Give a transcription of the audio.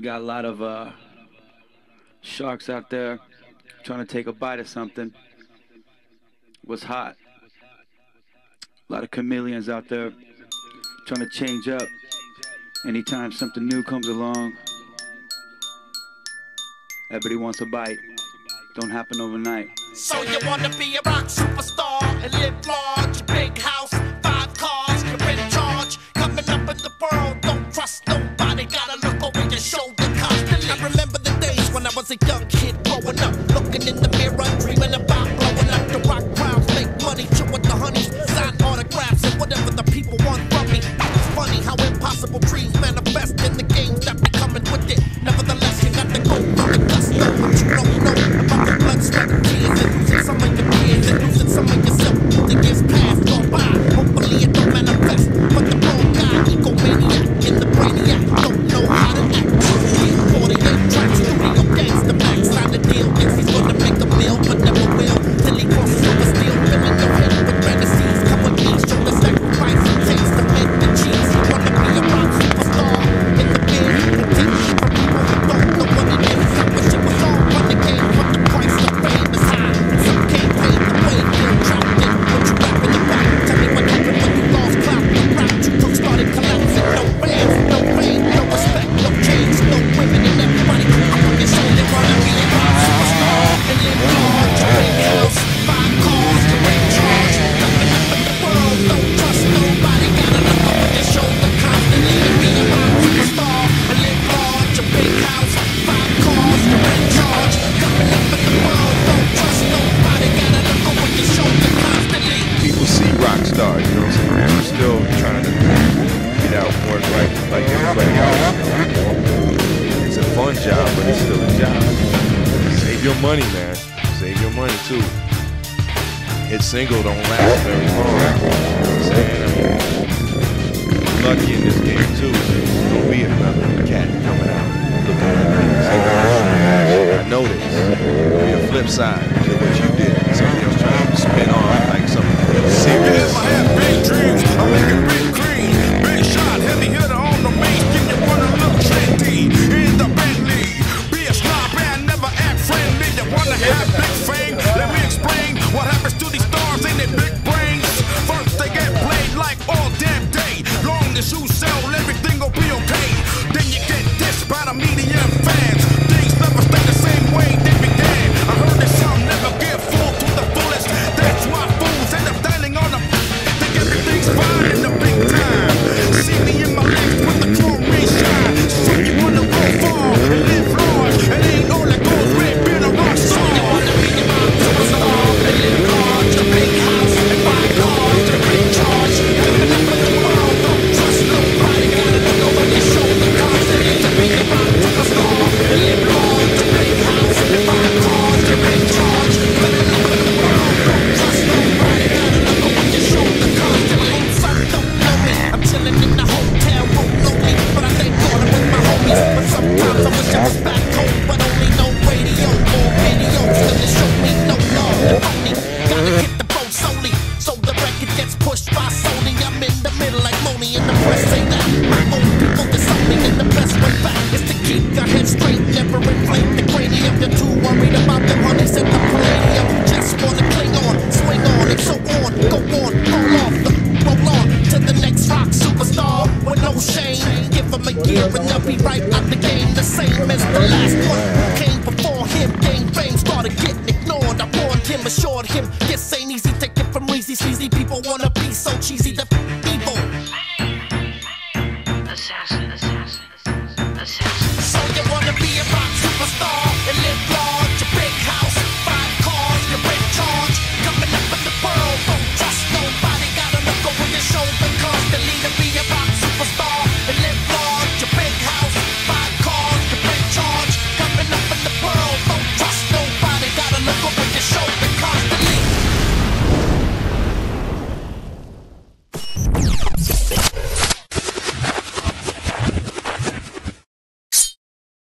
got a lot of sharks out there trying to take a bite of something. What's hot? A lot of chameleons out there trying to change up. Anytime something new comes along, everybody wants a bite. Don't happen overnight. So you wanna be a rock superstar and live large, big house, 5 cars, you're in charge. Coming up in the world, don't trust nobody, gotta look over your shoulder constantly. I remember the days when I was a young kid growing up, looking in the mirror, dreaming about blowing up the rock crowds, make money, chill with the honeys, sign autographs and whatever the people want from me. It's funny how impossible dreams manifest in the games that be coming with it. Nevertheless, you got to go through the gusto, but you don't know about the blood, sweat, and tears, and losing some of your peers, and losing some of yourself. The years pass, go by, hopefully it don't manifest. But the wrong guy, egomaniac, in the brainiac, don't know how to act. 48 tracks, studio gangsta max, sign the deal, thinks he's gonna make a meal, but never will. Till he crosses over steel, filling your head with fantasies. Cover these, show the sacrifice it takes to make the cheese. You wanna be a rock superstar in the biz, and teach for people who don't know what it is. I wish it was all on the game, but the price of fame is high. Some can't pay the way, feel trapped in what you rapping about. Tell me what happened when you lost clout. The rap you took started collapsing. No fans, no fame, no respect, no change, no women and everybody. I'm on your shoulder, wanna be a rock superstar and live large, a big house, 5 cars, you're in charge. Coming up in the world, don't trust nobody, gotta look over your shoulder constantly to be a rock superstar and live large, a big house, 5 cars, you're in charge. Coming up in the world, don't trust nobody, gotta look over your shoulder constantly. People see rock stars, you know what I'm saying? I'm still trying to get out and work like everybody else. It's a fun job, but it's still a job. Save your money, man. Save your money too. Hit single don't last very long. You know what I'm saying? I mean, I'm lucky in this game too. There's gonna be another cat coming out looking like I know this. There'll be a flip side to what you did. Somebody else trying to spin off like something serious. I have big dreams, I make it big green. Big shot, heavy hitter on the main. Give you wanna look trendy in the Bentley. Be a snob and never act friendly. You wanna have big fame? Let me explain what happens to these stars in their big brains. First they get played like all damn day. Long as you sell, everything will be okay. Then you get dissed by the media and fans. Things never stay the same way they began. I heard that some never get full to the fullest. That's why fools end up dialing on them. Think everything's fine in the big time. See me in my legs with the chrome ring shine. So you wanna go far and live large. It ain't all that goes red, being a rock star. You wanna be a rock superstar and live large. A big house and 5 cars, you're in charge. Coming up in the world, don't trust nobody. Gotta look over your shoulder constantly to be a rock superstar and live large. A big house and 5 cars, you're in charge. Coming up in the world, don't trust nobody. Gotta look over your shoulder constantly. Some don't know me. I'm chilling in the hotel room lonely, but I thank God I'm with my homies. But sometimes I wish I was back home, but only no radio or videos to show me no love. The phony gotta hit the boat solely, so the record gets pushed by Sony. I'm in the middle like Moni in the press. Say that my own people disown me, and the best way back is to keep your head straight, never inflate the cranium. You're too worried about the honeys and the palladium. Just wanna cling on, swing on, and so on. Go on, roll off, roll on to the next rock superstar with no shame. Give him a year and they'll be right out the game, the same as the last one who came before him. Gained fame, started getting ignored. I warned him, assured him, this ain't easy to